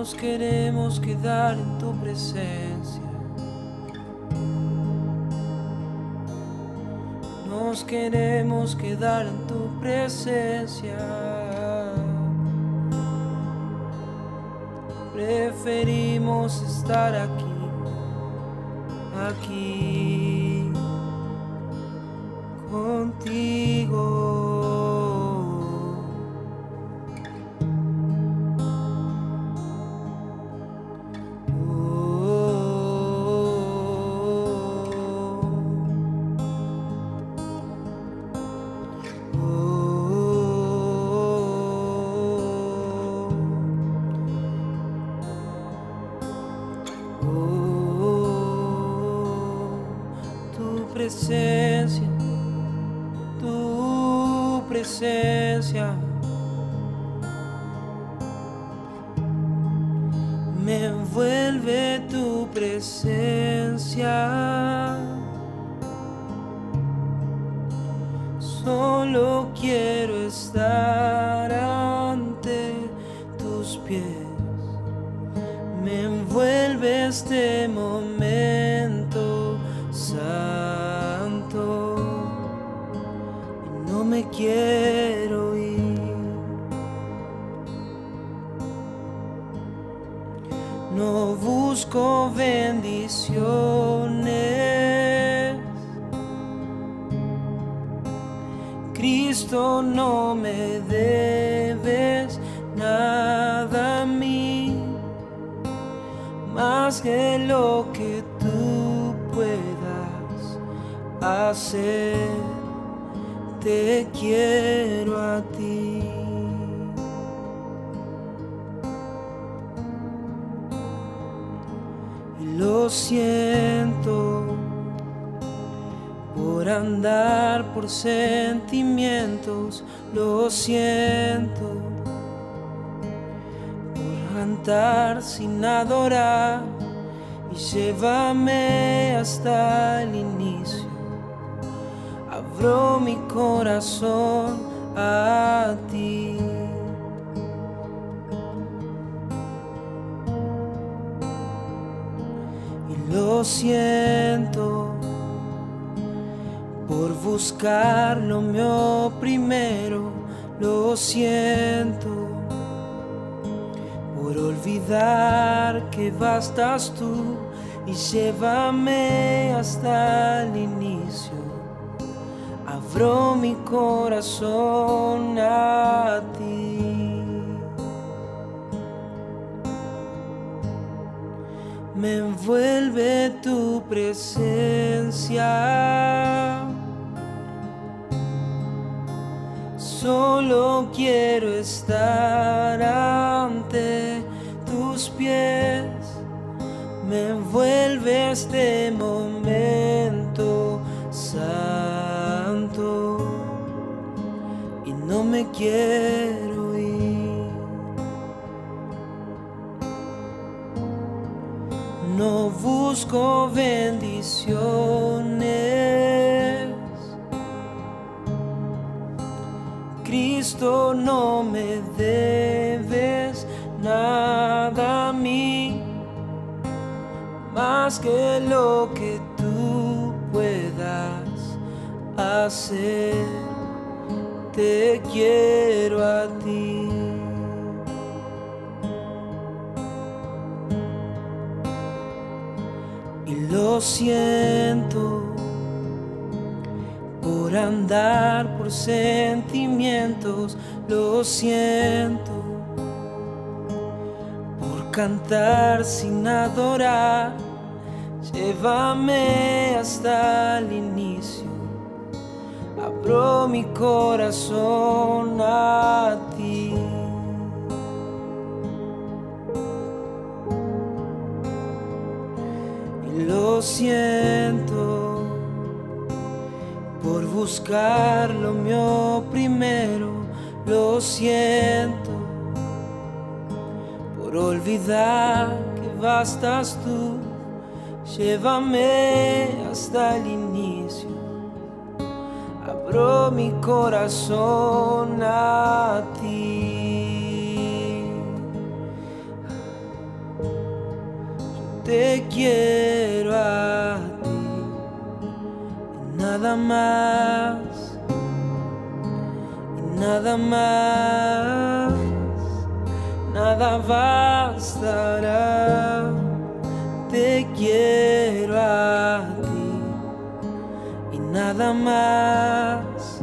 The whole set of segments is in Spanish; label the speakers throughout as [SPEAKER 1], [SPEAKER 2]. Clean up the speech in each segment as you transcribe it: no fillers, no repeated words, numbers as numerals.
[SPEAKER 1] Nos queremos quedar en tu presencia. Nos queremos quedar en tu presencia. Preferimos estar aquí, aquí contigo. Tu presencia me envuelve, tu presencia. Solo quiero estar ante tus pies. Me envuelve este momento santo y no me quiero ir. No busco bendiciones. Cristo, no me debes nada a mí, más que lo que tú puedas hacer. Te quiero a ti. Y lo siento por andar por sentimientos, lo siento por cantar sin adorar, y llévame hasta el inicio. Abro mi corazón a ti. Y lo siento por buscar lo mío primero, lo siento por olvidar que bastas tú, y llévame hasta el inicio. Abro mi corazón a ti. Me envuelve tu presencia. Solo quiero estar ante tus pies. Me envuelve este momento santo y no me quiero ir. No busco bendiciones. Cristo, no me debes nada a mí, más que lo que tú puedas hacer. Te quiero a ti. Y lo siento por andar por sentimientos, lo siento por cantar sin adorar. Llévame hasta el inicio. Abro mi corazón a ti. Y lo siento por buscar lo mío primero, lo siento por olvidar que bastas tú. Llévame hasta el inicio. Abro mi corazón a ti. te quiero a ti y nada más, y nada más, nada bastará. Te quiero a ti y nada más,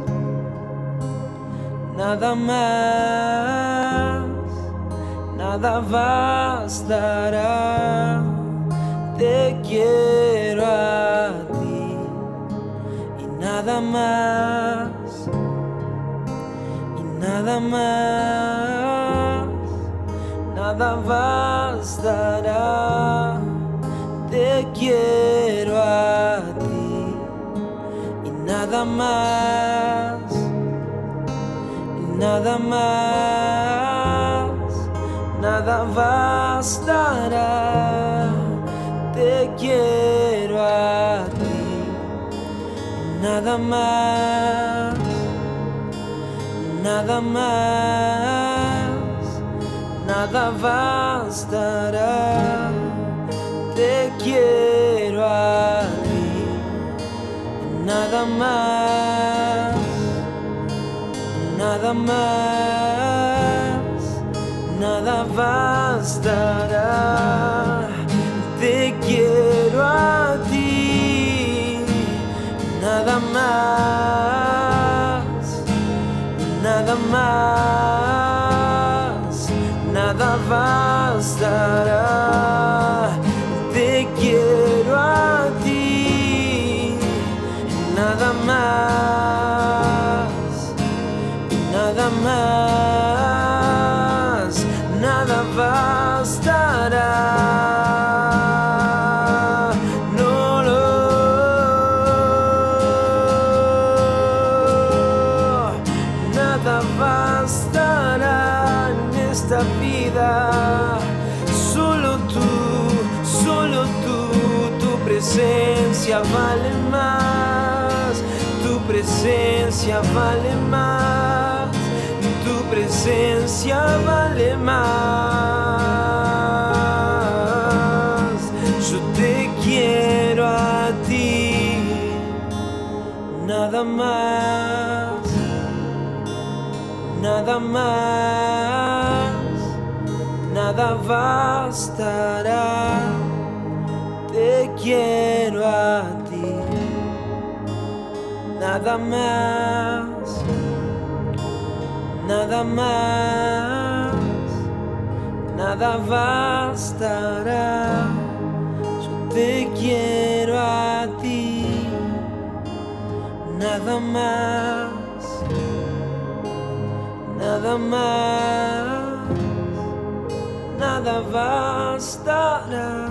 [SPEAKER 1] nada más, nada bastará. Te quiero a ti y nada más, y nada más, nada bastará. Te quiero a ti y nada más, y nada más, nada bastará. Te quiero a ti y nada más, nada más, nada bastará. Te quiero a ti y nada más, nada más, nada bastará. Te quiero a ti, nada más, nada más, nada bastará. Te quiero a ti, nada más, nada más, nada bastará. No, no, nada bastará en esta vida. Solo tú, tu presencia vale más, tu presencia vale más, tu presencia vale más. Yo te quiero a ti, nada más, nada más, nada bastará. Te quiero a ti, nada más, nada más, nada bastará. Yo te quiero a ti, nada más, nada más, nada bastará.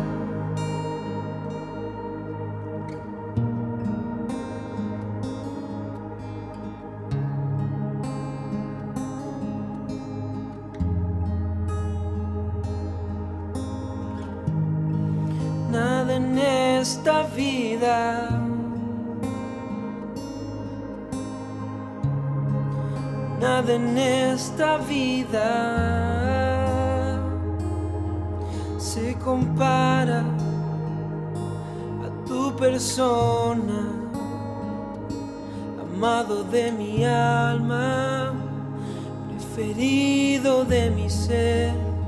[SPEAKER 1] Nada en esta vida, nada en esta vida se compara a tu persona, amado de mi alma, preferido de mi ser.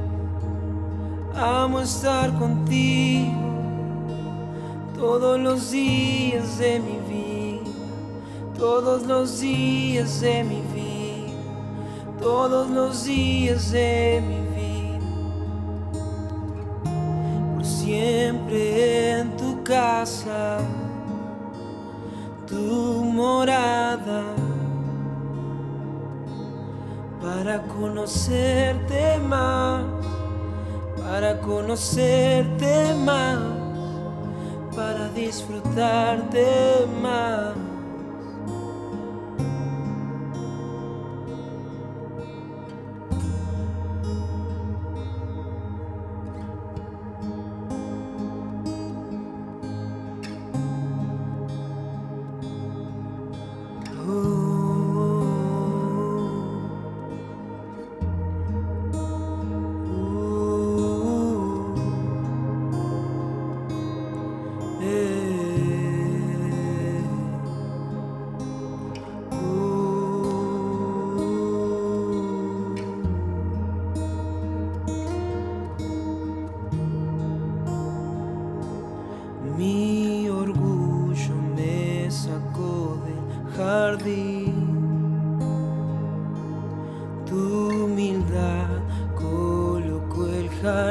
[SPEAKER 1] Amo estar contigo todos los días de mi vida, todos los días de mi vida, todos los días de mi vida. Por siempre en tu casa, tu morada, para conocerte más, para conocerte más, para disfrutarte más.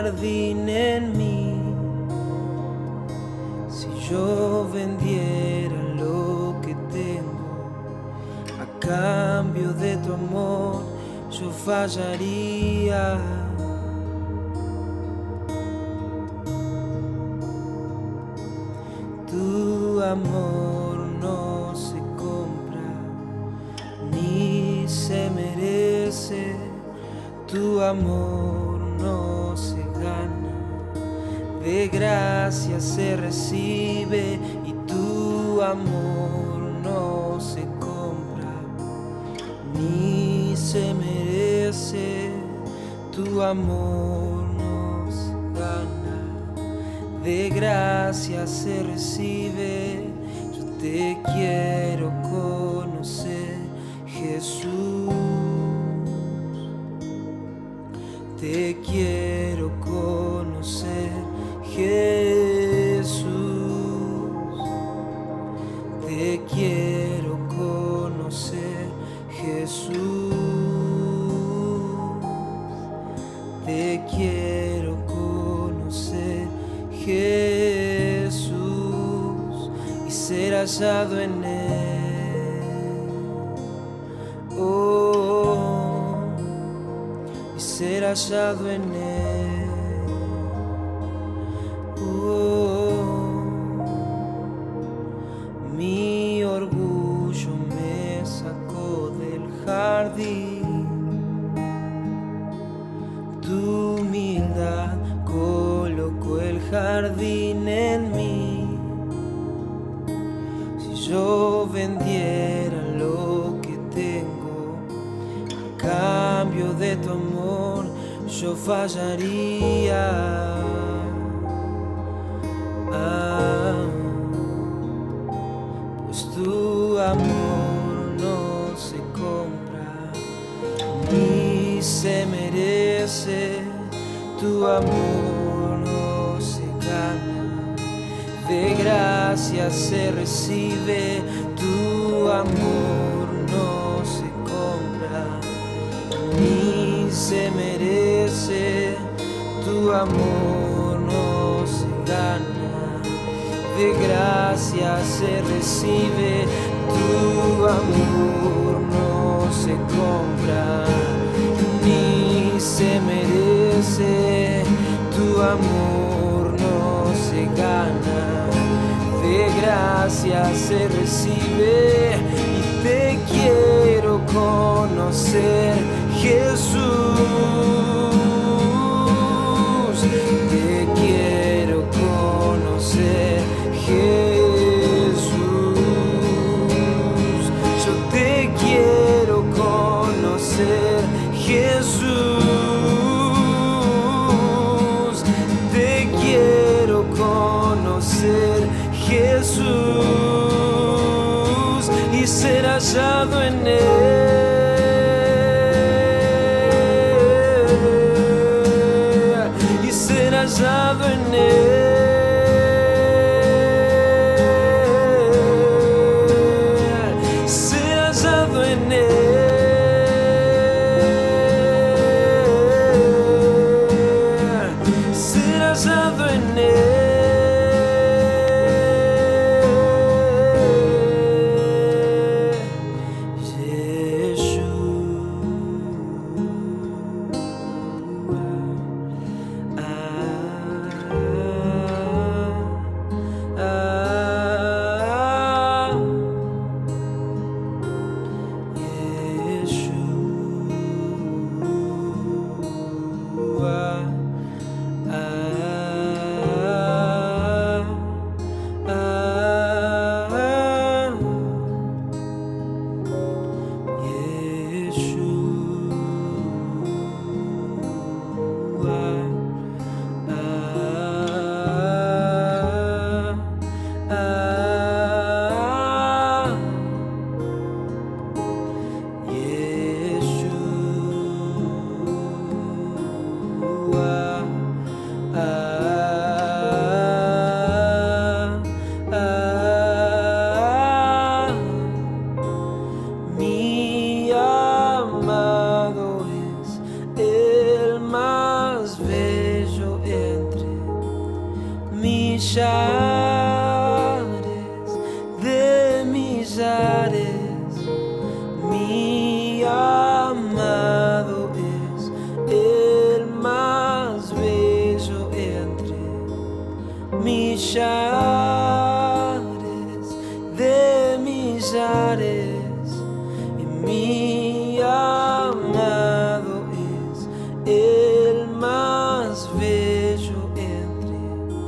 [SPEAKER 1] jardín en mí. Si yo vendiera lo que tengo a cambio de tu amor, yo fallaría. Tu amor no se compra ni se merece, tu amor no se gana, de gracia se recibe, y tu amor no se compra ni se merece, tu amor no se gana, de gracia se recibe. Yo te quiero conocer, Jesús. Te quiero conocer, Jesús. Te quiero conocer, Jesús. Te quiero conocer, Jesús, y ser hallado en Él. Oh, y ser hallado en Él. Oh, mi orgullo me sacó del jardín, tu humildad colocó el jardín en mí. Si yo vendiera lo que tengo a cambio de tu amor, yo fallaría. Pues tu amor no se compra ni se merece, tu amor no se gana, de gracia se recibe, tu amor no se compra ni se merece, tu amor no se gana, de gracia se recibe, tu amor no se compra ni se merece, tu amor no se gana, de gracia se recibe, y te quiero conocer, Jesús. Te quiero conocer, Jesús. Yo te quiero conocer, Jesús. Te quiero conocer, Jesús, y ser hallado en Él. Y ser hallado en Él. Ser hallado en Él. Ser hallado en Él. Yeah. de millares, y mi amado es el más bello entre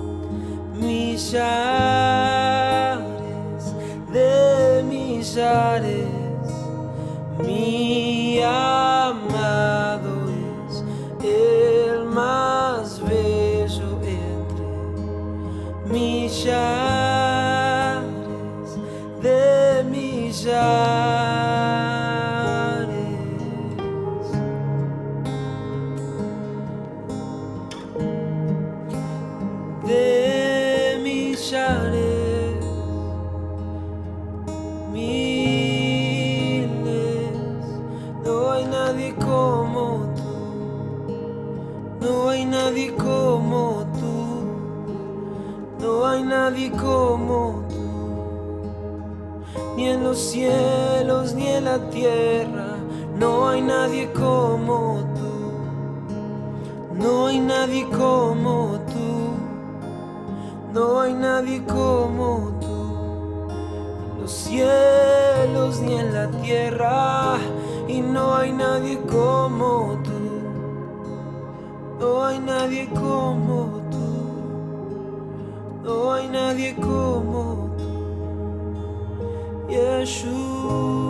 [SPEAKER 1] millares de millares. Mi amado es el más bello entre millares de millares. De millares, miles, no hay nadie como tú, no hay nadie como tú, no hay nadie como tú, ni en los cielos ni en la tierra, no hay nadie como tú, no hay nadie como tú, no hay nadie como tú, en los cielos ni en la tierra, y no hay nadie como tú, no hay nadie como tú, no hay nadie como tú, Yeshua.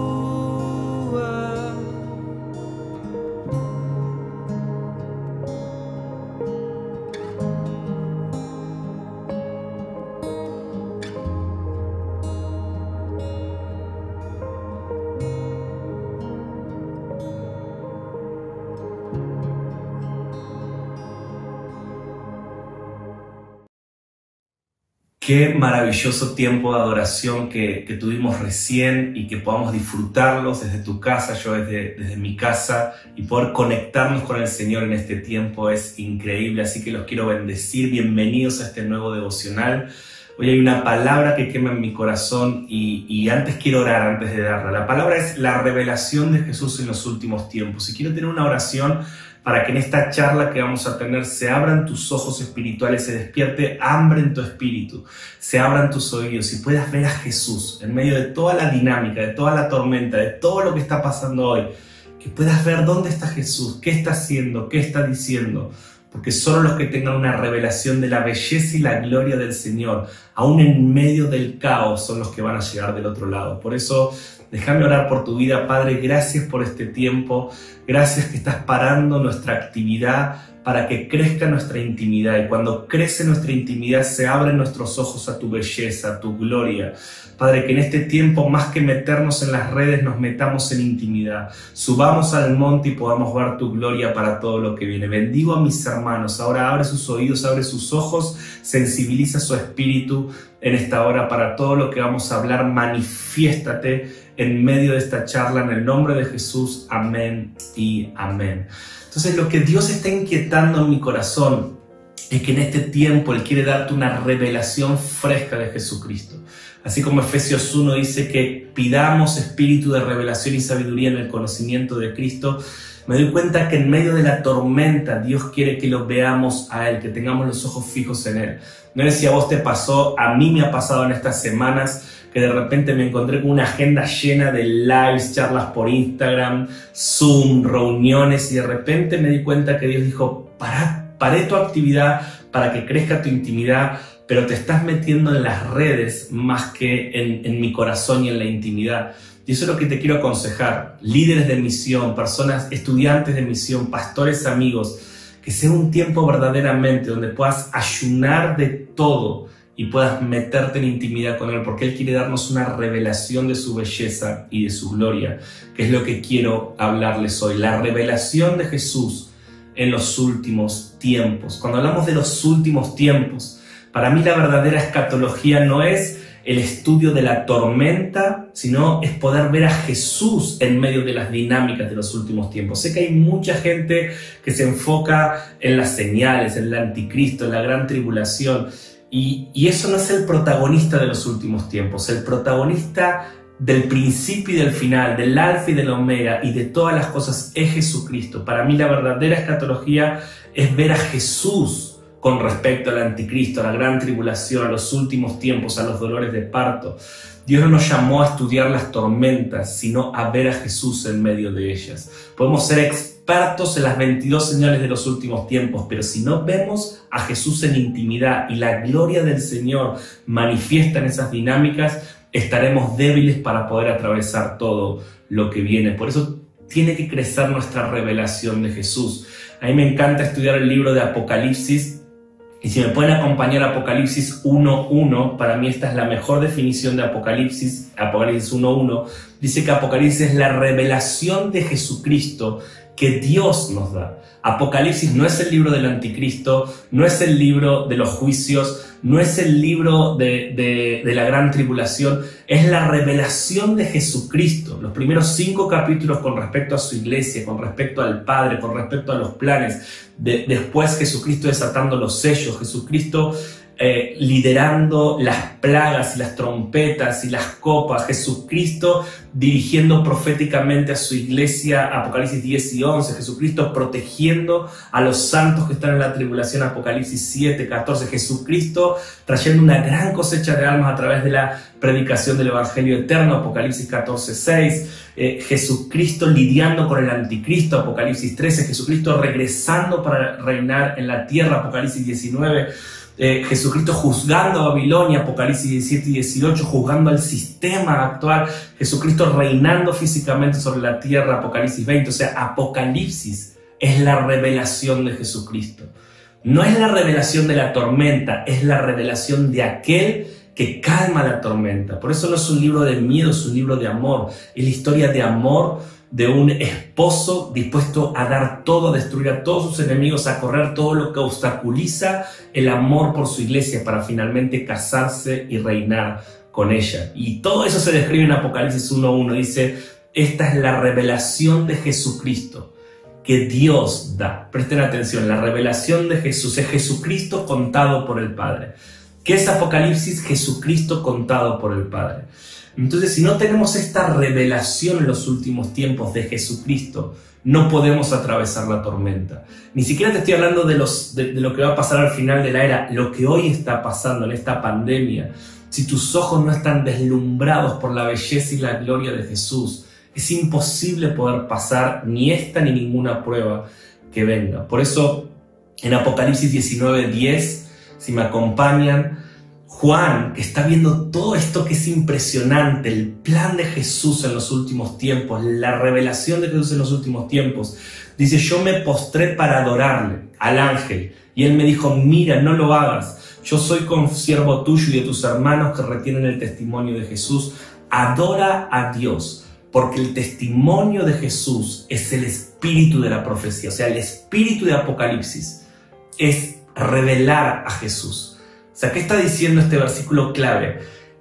[SPEAKER 2] Qué maravilloso tiempo de adoración que tuvimos recién y que podamos disfrutarlos desde tu casa, yo desde mi casa, y poder conectarnos con el Señor en este tiempo es increíble, así que los quiero bendecir. Bienvenidos a este nuevo devocional. Hoy hay una palabra que quema en mi corazón y antes quiero orar antes de darla. La palabra es la revelación de Jesús en los últimos tiempos, y quiero tener una oración para que en esta charla que vamos a tener se abran tus ojos espirituales, se despierte hambre en tu espíritu, se abran tus oídos y puedas ver a Jesús en medio de toda la dinámica, de toda la tormenta, de todo lo que está pasando hoy, que puedas ver dónde está Jesús, qué está haciendo, qué está diciendo, porque solo los que tengan una revelación de la belleza y la gloria del Señor, aún en medio del caos, son los que van a llegar del otro lado. Por eso, déjame orar por tu vida, Padre. Gracias por este tiempo. Gracias que estás parando nuestra actividad para que crezca nuestra intimidad. Y cuando crece nuestra intimidad, se abren nuestros ojos a tu belleza, a tu gloria. Padre, que en este tiempo, más que meternos en las redes, nos metamos en intimidad. Subamos al monte y podamos ver tu gloria para todo lo que viene. Bendigo a mis hermanos. Ahora abre sus oídos, abre sus ojos, sensibiliza su espíritu en esta hora para todo lo que vamos a hablar. Manifiéstate en medio de esta charla en el nombre de Jesús. Amén y amén. Entonces, lo que Dios está inquietando en mi corazón es que en este tiempo Él quiere darte una revelación fresca de Jesucristo. Así como Efesios 1 dice que pidamos espíritu de revelación y sabiduría en el conocimiento de Cristo, me doy cuenta que en medio de la tormenta Dios quiere que lo veamos a Él, que tengamos los ojos fijos en Él. No sé si a vos te pasó, a mí me ha pasado en estas semanas que de repente me encontré con una agenda llena de lives, charlas por Instagram, Zoom, reuniones, y de repente me di cuenta que Dios dijo, paré tu actividad para que crezca tu intimidad, pero te estás metiendo en las redes más que en mi corazón y en la intimidad. Y eso es lo que te quiero aconsejar, líderes de misión, personas, estudiantes de misión, pastores, amigos, que sea un tiempo verdaderamente donde puedas ayunar de todo y puedas meterte en intimidad con Él, porque Él quiere darnos una revelación de su belleza y de su gloria, que es lo que quiero hablarles hoy, la revelación de Jesús en los últimos tiempos. Cuando hablamos de los últimos tiempos, para mí la verdadera escatología no es el estudio de la tormenta, sino es poder ver a Jesús en medio de las dinámicas de los últimos tiempos. Sé que hay mucha gente que se enfoca en las señales, en el anticristo, en la gran tribulación, y eso no es el protagonista de los últimos tiempos. El protagonista del principio y del final, del alfa y del omega y de todas las cosas es Jesucristo. Para mí la verdadera escatología es ver a Jesús con respecto al anticristo, a la gran tribulación, a los últimos tiempos, a los dolores de parto. Dios no nos llamó a estudiar las tormentas, sino a ver a Jesús en medio de ellas. Podemos ser expertos en las 22 señales de los últimos tiempos, pero si no vemos a Jesús en intimidad y la gloria del Señor manifiesta en esas dinámicas, estaremos débiles para poder atravesar todo lo que viene. Por eso tiene que crecer nuestra revelación de Jesús. A mí me encanta estudiar el libro de Apocalipsis. Y si me pueden acompañar a Apocalipsis 1.1, para mí esta es la mejor definición de Apocalipsis. Apocalipsis 1.1 dice que Apocalipsis es la revelación de Jesucristo que Dios nos da. Apocalipsis no es el libro del anticristo, no es el libro de los juicios, no es el libro de la gran tribulación, es la revelación de Jesucristo. Los primeros 5 capítulos con respecto a su iglesia, con respecto al Padre, con respecto a los planes. Después Jesucristo desatando los sellos, Jesucristo liderando las plagas y las trompetas y las copas, Jesucristo dirigiendo proféticamente a su iglesia, Apocalipsis 10 y 11, Jesucristo protegiendo a los santos que están en la tribulación, Apocalipsis 7, 14, Jesucristo trayendo una gran cosecha de almas a través de la predicación del Evangelio eterno, Apocalipsis 14, 6, Jesucristo lidiando con el anticristo, Apocalipsis 13, Jesucristo regresando para reinar en la tierra, Apocalipsis 19, Jesucristo juzgando a Babilonia, Apocalipsis 17 y 18, juzgando al sistema actual, Jesucristo reinando físicamente sobre la tierra, Apocalipsis 20. O sea, Apocalipsis es la revelación de Jesucristo. No es la revelación de la tormenta, es la revelación de aquel que calma la tormenta. Por eso no es un libro de miedo, es un libro de amor. Es la historia de amor de un esposo dispuesto a dar todo, a destruir a todos sus enemigos, a correr todo lo que obstaculiza el amor por su iglesia para finalmente casarse y reinar con ella. Y todo eso se describe en Apocalipsis 1.1. Dice, esta es la revelación de Jesucristo que Dios da. Presten atención, la revelación de Jesús es Jesucristo contado por el Padre. ¿Qué es Apocalipsis? Jesucristo contado por el Padre. Entonces, si no tenemos esta revelación en los últimos tiempos de Jesucristo, no podemos atravesar la tormenta. Ni siquiera te estoy hablando de lo que va a pasar al final de la era, lo que hoy está pasando en esta pandemia. Si tus ojos no están deslumbrados por la belleza y la gloria de Jesús, es imposible poder pasar ni esta ni ninguna prueba que venga. Por eso, en Apocalipsis 19:10, si me acompañan, Juan, que está viendo todo esto que es impresionante, el plan de Jesús en los últimos tiempos, la revelación de Jesús en los últimos tiempos, dice, yo me postré para adorarle al ángel, y él me dijo, mira, no lo hagas, yo soy consiervo tuyo y de tus hermanos que retienen el testimonio de Jesús, adora a Dios, porque el testimonio de Jesús es el espíritu de la profecía, o sea, el espíritu de Apocalipsis es revelar a Jesús. O sea, ¿qué está diciendo este versículo clave?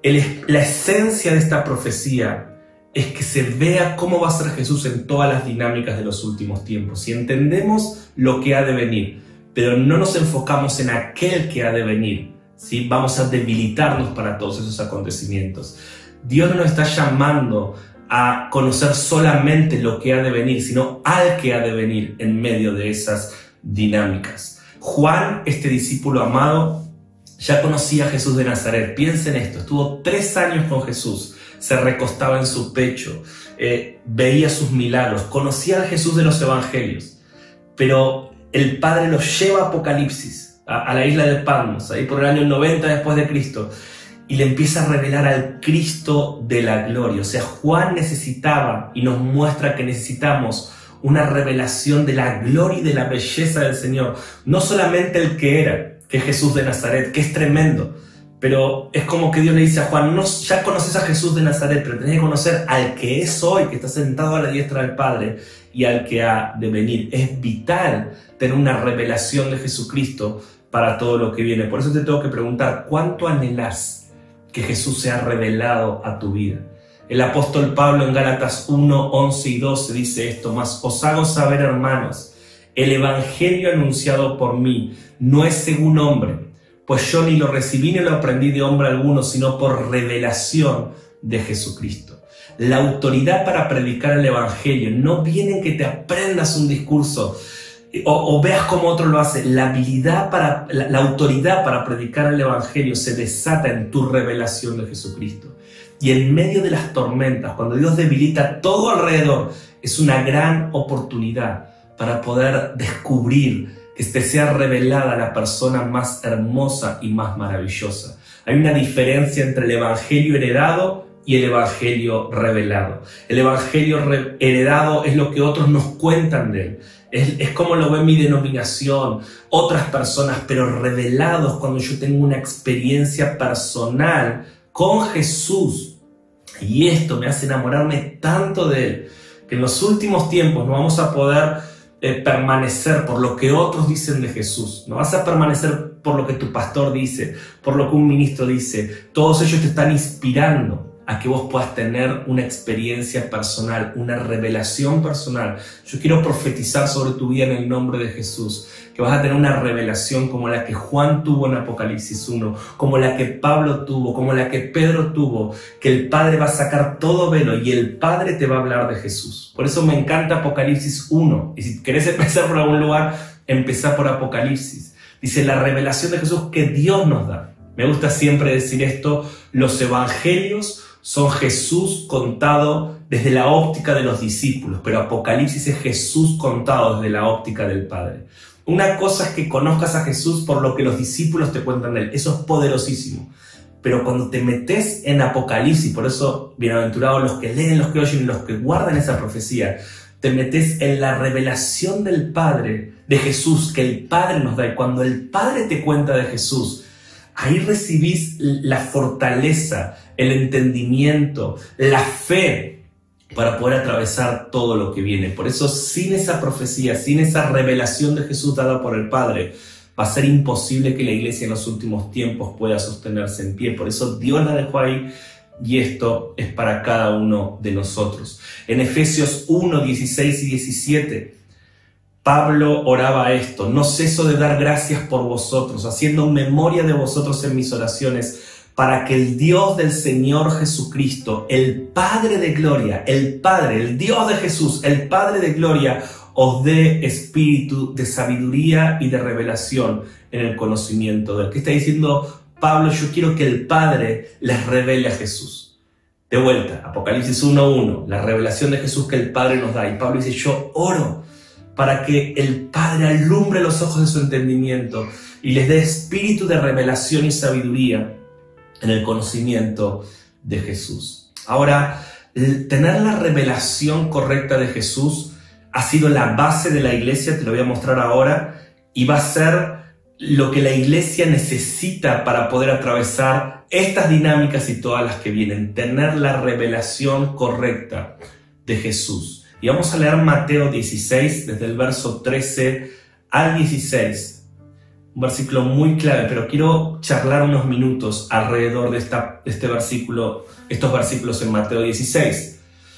[SPEAKER 2] La esencia de esta profecía es que se vea cómo va a ser Jesús en todas las dinámicas de los últimos tiempos. Si entendemos lo que ha de venir, pero no nos enfocamos en aquel que ha de venir, ¿sí? Vamos a debilitarnos para todos esos acontecimientos. Dios no nos está llamando a conocer solamente lo que ha de venir, sino al que ha de venir en medio de esas dinámicas. Juan, este discípulo amado, ya conocía a Jesús de Nazaret. Piensen esto, estuvo 3 años con Jesús, se recostaba en su pecho, veía sus milagros, conocía a Jesús de los evangelios, pero el Padre lo lleva a Apocalipsis, a la isla de Patmos, ahí por el año 90 después de Cristo, y le empieza a revelar al Cristo de la gloria. O sea, Juan necesitaba y nos muestra que necesitamos una revelación de la gloria y de la belleza del Señor, no solamente el que era, que es Jesús de Nazaret, que es tremendo, pero es como que Dios le dice a Juan, no, ya conoces a Jesús de Nazaret, pero tenés que conocer al que es hoy, que está sentado a la diestra del Padre, y al que ha de venir. Es vital tener una revelación de Jesucristo para todo lo que viene. Por eso te tengo que preguntar, ¿cuánto anhelás que Jesús sea revelado a tu vida? El apóstol Pablo en Gálatas 1, 11 y 12 dice esto, mas os hago saber, hermanos, el evangelio anunciado por mí no es según hombre, pues yo ni lo recibí ni lo aprendí de hombre alguno, sino por revelación de Jesucristo. La autoridad para predicar el evangelio no viene en que te aprendas un discurso o veas cómo otro lo hace. La autoridad para predicar el Evangelio se desata en tu revelación de Jesucristo. Y en medio de las tormentas, cuando Dios debilita todo alrededor, es una gran oportunidad para poder descubrir que te sea revelada la persona más hermosa y más maravillosa. Hay una diferencia entre el Evangelio heredado y el Evangelio revelado. El Evangelio heredado es lo que otros nos cuentan de él. Es como lo ve mi denominación, otras personas, pero revelados cuando yo tengo una experiencia personal con Jesús. Y esto me hace enamorarme tanto de él, que en los últimos tiempos no vamos a poder permanecer por lo que otros dicen de Jesús. No vas a permanecer por lo que tu pastor dice, por lo que un ministro dice. Todos ellos te están inspirando a que vos puedas tener una experiencia personal, una revelación personal. Yo quiero profetizar sobre tu vida en el nombre de Jesús, que vas a tener una revelación como la que Juan tuvo en Apocalipsis 1, como la que Pablo tuvo, como la que Pedro tuvo, que el Padre va a sacar todo velo y el Padre te va a hablar de Jesús. Por eso me encanta Apocalipsis 1. Y si querés empezar por algún lugar, empezá por Apocalipsis. Dice la revelación de Jesús que Dios nos da. Me gusta siempre decir esto, los evangelios son Jesús contado desde la óptica de los discípulos, pero Apocalipsis es Jesús contado desde la óptica del Padre. Una cosa es que conozcas a Jesús por lo que los discípulos te cuentan de él, eso es poderosísimo. Pero cuando te metes en Apocalipsis, por eso bienaventurados los que leen, los que oyen y los que guardan esa profecía, te metes en la revelación del Padre, de Jesús, que el Padre nos da. Y cuando el Padre te cuenta de Jesús, ahí recibís la fortaleza, el entendimiento, la fe para poder atravesar todo lo que viene. Por eso, sin esa profecía, sin esa revelación de Jesús dada por el Padre, va a ser imposible que la iglesia en los últimos tiempos pueda sostenerse en pie. Por eso Dios la dejó ahí y esto es para cada uno de nosotros. En Efesios 1, 16 y 17, Pablo oraba esto: no ceso de dar gracias por vosotros, haciendo memoria de vosotros en mis oraciones, para que el Dios del Señor Jesucristo, el Padre de gloria, el Padre, el Dios de Jesús, el Padre de gloria, os dé espíritu de sabiduría y de revelación en el conocimiento de él. ¿Qué está diciendo Pablo? Yo quiero que el Padre les revele a Jesús. De vuelta, Apocalipsis 1:1, la revelación de Jesús que el Padre nos da. Y Pablo dice, yo oro para que el Padre alumbre los ojos de su entendimiento y les dé espíritu de revelación y sabiduría en el conocimiento de Jesús. Ahora, tener la revelación correcta de Jesús ha sido la base de la iglesia, te lo voy a mostrar ahora, y va a ser lo que la iglesia necesita para poder atravesar estas dinámicas y todas las que vienen. Tener la revelación correcta de Jesús. Y vamos a leer Mateo 16, desde el verso 13 al 16. Un versículo muy clave, pero quiero charlar unos minutos alrededor de este versículo, estos versículos en Mateo 16.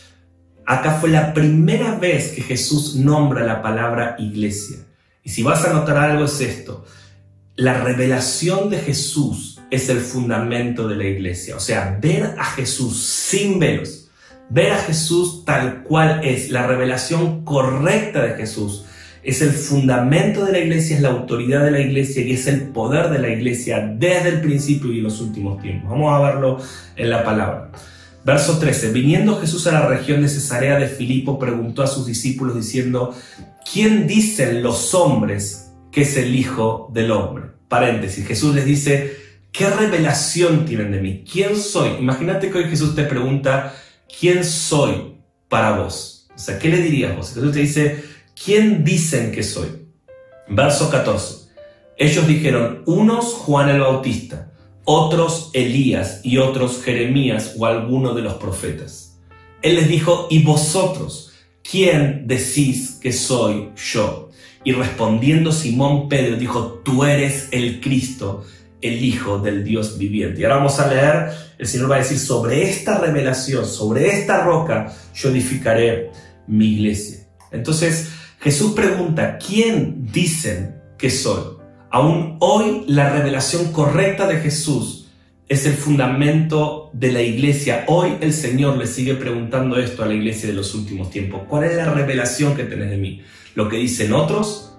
[SPEAKER 2] Acá fue la primera vez que Jesús nombra la palabra iglesia. Y si vas a notar algo es esto: la revelación de Jesús es el fundamento de la iglesia. O sea, ver a Jesús sin velos, ver a Jesús tal cual es, la revelación correcta de Jesús, es el fundamento de la iglesia, es la autoridad de la iglesia y es el poder de la iglesia desde el principio y en los últimos tiempos. Vamos a verlo en la palabra. Verso 13. Viniendo Jesús a la región de Cesarea de Filipo, preguntó a sus discípulos diciendo: ¿quién dicen los hombres que es el Hijo del Hombre? Paréntesis. Jesús les dice: ¿qué revelación tienen de mí? ¿Quién soy? Imagínate que hoy Jesús te pregunta: ¿quién soy para vos? O sea, ¿qué le dirías vos? Jesús te dice: ¿quién dicen que soy? Verso 14. Ellos dijeron: unos Juan el Bautista, otros Elías y otros Jeremías o alguno de los profetas. Él les dijo: ¿y vosotros? ¿Quién decís que soy yo? Y respondiendo Simón Pedro dijo: tú eres el Cristo, el Hijo del Dios viviente. Y ahora vamos a leer, el Señor va a decir: sobre esta revelación, sobre esta roca, yo edificaré mi iglesia. Entonces Jesús pregunta: ¿quién dicen que soy? Aún hoy la revelación correcta de Jesús es el fundamento de la iglesia. Hoy el Señor le sigue preguntando esto a la iglesia de los últimos tiempos: ¿cuál es la revelación que tenés de mí? ¿Lo que dicen otros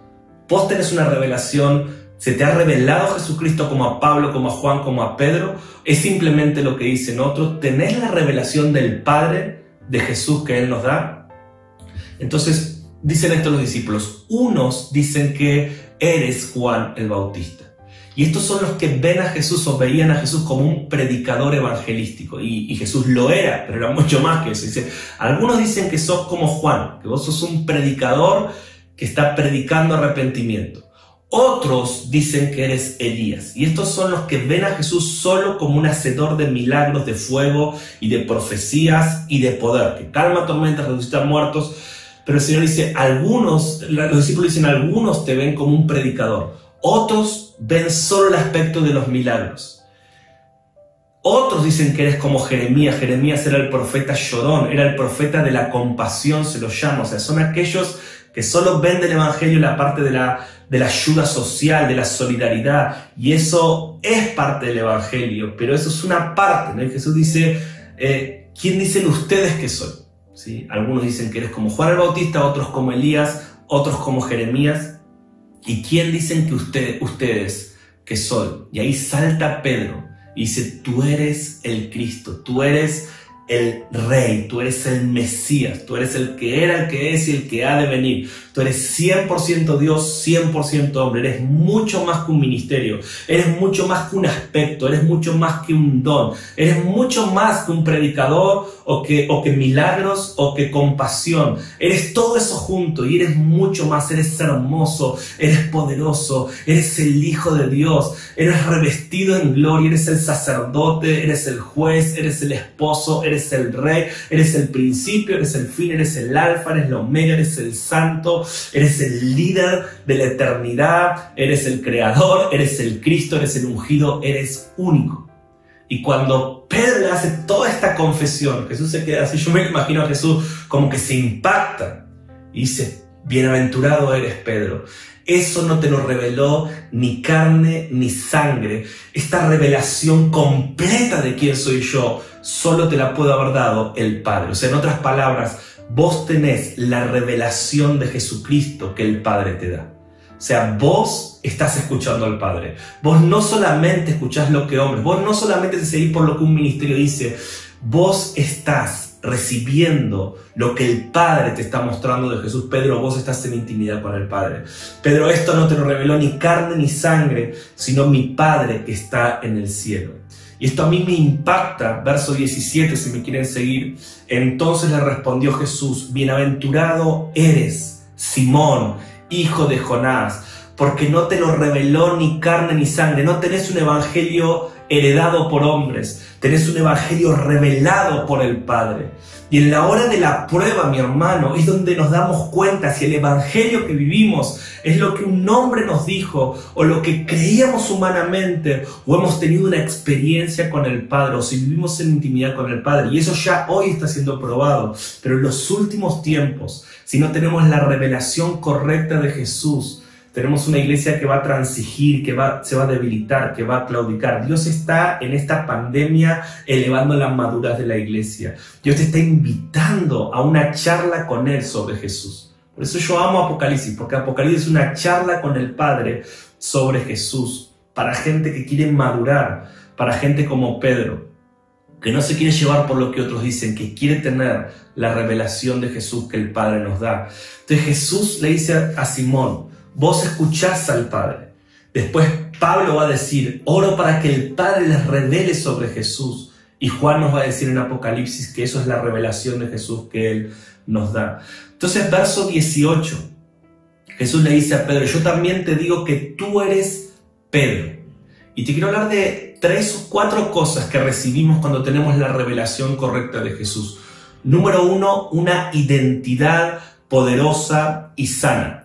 [SPEAKER 2] Vos tenés una revelación, se te ha revelado Jesucristo como a Pablo, como a Juan, como a Pedro. Es simplemente lo que dicen otros. ¿Tenés la revelación del Padre, de Jesús que Él nos da? Entonces dicen esto los discípulos. Unos dicen que eres Juan el Bautista. Y estos son los que ven a Jesús o veían a Jesús como un predicador evangelístico. Y Jesús lo era, pero era mucho más que eso. Dice, algunos dicen que sos como Juan, que vos sos un predicador que está predicando arrepentimiento. Otros dicen que eres Elías. Y estos son los que ven a Jesús solo como un hacedor de milagros, de fuego y de profecías y de poder, que calma tormentas, resucita muertos. Pero el Señor dice, los discípulos dicen, algunos te ven como un predicador. Otros ven solo el aspecto de los milagros. Otros dicen que eres como Jeremías. Jeremías era el profeta llorón, era el profeta de la compasión, se lo llama. O sea, son aquellos que solo ven del evangelio la parte de la ayuda social, de la solidaridad. Y eso es parte del evangelio, pero eso es una parte, ¿no? Y Jesús dice, ¿quién dicen ustedes que soy? ¿Sí? Algunos dicen que eres como Juan el Bautista, otros como Elías, otros como Jeremías. ¿Y quién dicen que ustedes que soy? Y ahí salta Pedro y dice, tú eres el Cristo, tú eres el Rey, tú eres el Mesías, tú eres el que era, el que es y el que ha de venir. Tú eres 100% Dios, 100% hombre. Eres mucho más que un ministerio, eres mucho más que un aspecto, eres mucho más que un don, eres mucho más que un predicador o que milagros o que compasión. Eres todo eso junto y eres mucho más. Eres hermoso, eres poderoso, eres el Hijo de Dios, eres revestido en gloria, eres el sacerdote, eres el juez, eres el esposo, eres el rey, eres el principio, eres el fin, eres el alfa, eres la omega, eres el santo, eres el líder de la eternidad, eres el creador, eres el Cristo, eres el ungido, eres único. Y cuando Pedro le hace toda esta confesión, Jesús se queda así. Yo me imagino a Jesús como que se impacta y dice, bienaventurado eres Pedro. Eso no te lo reveló ni carne ni sangre. Esta revelación completa de quién soy yo, solo te la puede haber dado el Padre. O sea, en otras palabras, vos tenés la revelación de Jesucristo que el Padre te da. O sea, vos estás escuchando al Padre. Vos no solamente escuchás lo que hombres, vos no solamente te seguís por lo que un ministerio dice, vos estás recibiendo lo que el Padre te está mostrando de Jesús. Pedro, vos estás en intimidad con el Padre. Pedro, esto no te lo reveló ni carne ni sangre, sino mi Padre que está en el cielo. Y esto a mí me impacta, verso 17, si me quieren seguir. Entonces le respondió Jesús, bienaventurado eres, Simón, hijo de Jonás, porque no te lo reveló ni carne ni sangre. No tenés un evangelio heredado por hombres, tenés un evangelio revelado por el Padre. Y en la hora de la prueba, mi hermano, es donde nos damos cuenta si el evangelio que vivimos es lo que un hombre nos dijo, o lo que creíamos humanamente, o hemos tenido una experiencia con el Padre, o si vivimos en intimidad con el Padre. Y eso ya hoy está siendo probado. Pero en los últimos tiempos, si no tenemos la revelación correcta de Jesús, tenemos una iglesia que va a transigir, se va a debilitar, que va a claudicar. Dios está en esta pandemia elevando la madurez de la iglesia. Dios te está invitando a una charla con Él sobre Jesús. Por eso yo amo Apocalipsis, porque Apocalipsis es una charla con el Padre sobre Jesús, para gente que quiere madurar, para gente como Pedro, que no se quiere llevar por lo que otros dicen, que quiere tener la revelación de Jesús que el Padre nos da. Entonces Jesús le dice a Simón, vos escuchás al Padre. Después Pablo va a decir, oro para que el Padre les revele sobre Jesús. Y Juan nos va a decir en Apocalipsis que eso es la revelación de Jesús que Él nos da. Entonces, verso 18, Jesús le dice a Pedro, yo también te digo que tú eres Pedro. Y te quiero hablar de 3 o 4 cosas que recibimos cuando tenemos la revelación correcta de Jesús. Número 1, una identidad poderosa y sana.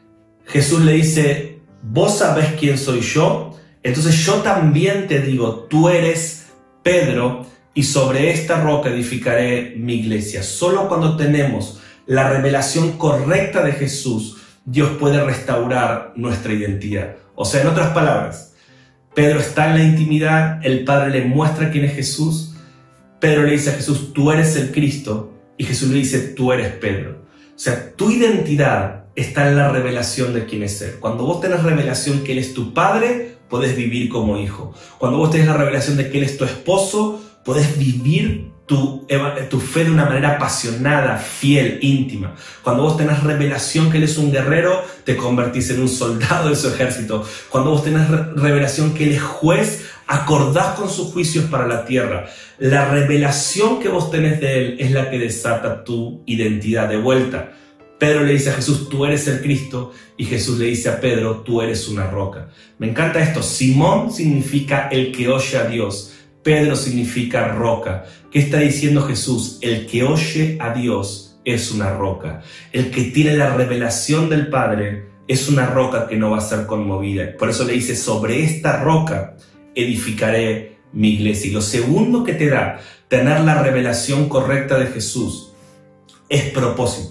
[SPEAKER 2] Jesús le dice, vos sabés quién soy yo, entonces yo también te digo, tú eres Pedro, y sobre esta roca edificaré mi iglesia. Solo cuando tenemos la revelación correcta de Jesús, Dios puede restaurar nuestra identidad. O sea, en otras palabras, Pedro está en la intimidad, el Padre le muestra quién es Jesús, Pedro le dice a Jesús, tú eres el Cristo, y Jesús le dice, tú eres Pedro. O sea, tu identidad está en la revelación de quién es Él. Cuando vos tenés revelación que Él es tu Padre, podés vivir como hijo. Cuando vos tenés la revelación de que Él es tu esposo, podés vivir tu fe de una manera apasionada, fiel, íntima. Cuando vos tenés revelación que Él es un guerrero, te convertís en un soldado de su ejército. Cuando vos tenés revelación que Él es juez, acordás con sus juicios para la tierra. La revelación que vos tenés de Él es la que desata tu identidad de vuelta. Pedro le dice a Jesús, tú eres el Cristo, y Jesús le dice a Pedro, tú eres una roca. Me encanta esto. Simón significa el que oye a Dios. Pedro significa roca. ¿Qué está diciendo Jesús? El que oye a Dios es una roca. El que tiene la revelación del Padre es una roca que no va a ser conmovida. Por eso le dice, sobre esta roca edificaré mi iglesia. Y lo segundo que te da tener la revelación correcta de Jesús es propósito.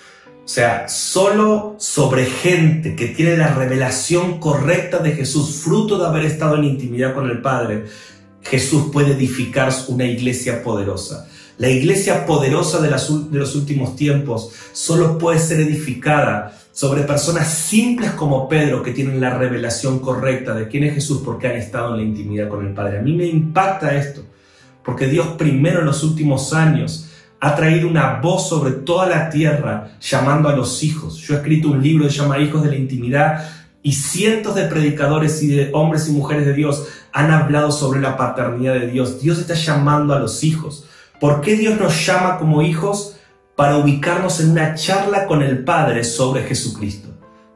[SPEAKER 2] O sea, solo sobre gente que tiene la revelación correcta de Jesús, fruto de haber estado en intimidad con el Padre, Jesús puede edificar una iglesia poderosa. La iglesia poderosa de los últimos tiempos solo puede ser edificada sobre personas simples como Pedro, que tienen la revelación correcta de quién es Jesús porque han estado en la intimidad con el Padre. A mí me impacta esto, porque Dios primero en los últimos años ha traído una voz sobre toda la tierra llamando a los hijos. Yo he escrito un libro que se llama Hijos de la Intimidad, y cientos de predicadores y de hombres y mujeres de Dios han hablado sobre la paternidad de Dios. Dios está llamando a los hijos. ¿Por qué Dios nos llama como hijos? Para ubicarnos en una charla con el Padre sobre Jesucristo.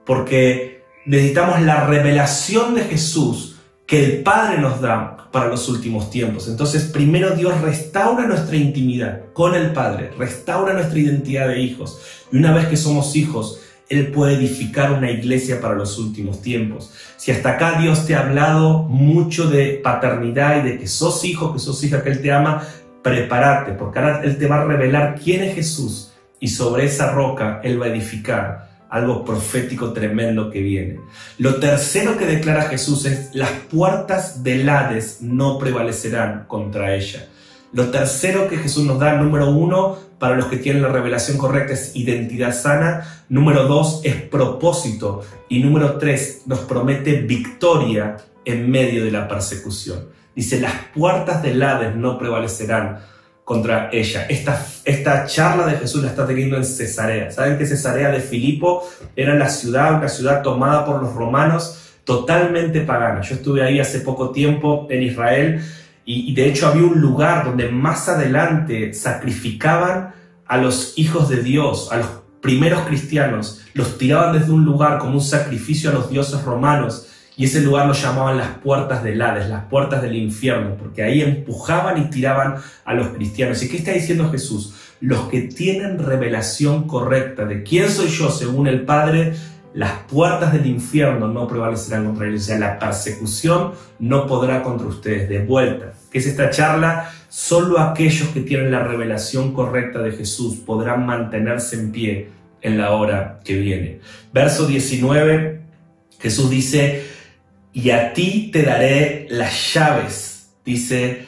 [SPEAKER 2] Porque necesitamos la revelación de Jesús que el Padre nos da para los últimos tiempos. Entonces, primero Dios restaura nuestra intimidad con el Padre, restaura nuestra identidad de hijos. Y una vez que somos hijos, Él puede edificar una iglesia para los últimos tiempos. Si hasta acá Dios te ha hablado mucho de paternidad y de que sos hijo, que sos hija, que Él te ama, prepárate, porque ahora Él te va a revelar quién es Jesús, y sobre esa roca Él va a edificar algo profético tremendo que viene. Lo tercero que declara Jesús es: las puertas del Hades no prevalecerán contra ella. Lo tercero que Jesús nos da, número 1, para los que tienen la revelación correcta, es identidad sana. Número 2 es propósito. Y número 3 nos promete victoria en medio de la persecución. Dice: las puertas del Hades no prevalecerán contra ella. Esta charla de Jesús la está teniendo en Cesarea. ¿Saben que Cesarea de Filipo era una ciudad tomada por los romanos, totalmente pagana? Yo estuve ahí hace poco tiempo en Israel, y de hecho había un lugar donde más adelante sacrificaban a los hijos de Dios, a los primeros cristianos. Los tiraban desde un lugar como un sacrificio a los dioses romanos, y ese lugar lo llamaban las puertas del Hades, las puertas del infierno, porque ahí empujaban y tiraban a los cristianos. ¿Y qué está diciendo Jesús? Los que tienen revelación correcta de quién soy yo según el Padre, las puertas del infierno no prevalecerán contra ellos. O sea, la persecución no podrá contra ustedes. De vuelta, ¿qué es esta charla? Solo aquellos que tienen la revelación correcta de Jesús podrán mantenerse en pie en la hora que viene. Verso 19, Jesús dice: y a ti te daré las llaves, dice,